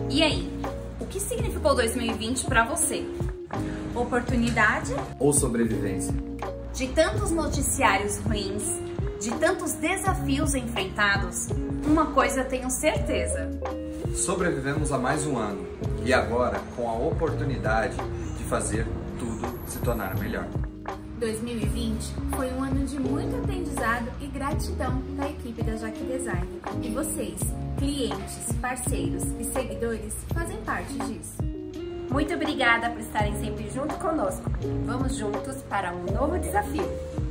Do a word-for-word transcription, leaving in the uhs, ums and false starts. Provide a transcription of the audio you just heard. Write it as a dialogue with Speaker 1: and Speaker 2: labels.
Speaker 1: E aí, o que significou dois mil e vinte para você? Oportunidade
Speaker 2: ou sobrevivência?
Speaker 1: De tantos noticiários ruins, de tantos desafios enfrentados, uma coisa eu tenho certeza.
Speaker 2: Sobrevivemos a mais um ano e agora com a oportunidade de fazer tudo se tornar melhor.
Speaker 3: dois mil e vinte foi um ano de muito aprendizado e gratidão da equipe da Jaque Design. E vocês, clientes, parceiros e seguidores, fazem parte disso.
Speaker 1: Muito obrigada por estarem sempre junto conosco. Vamos juntos para um novo desafio.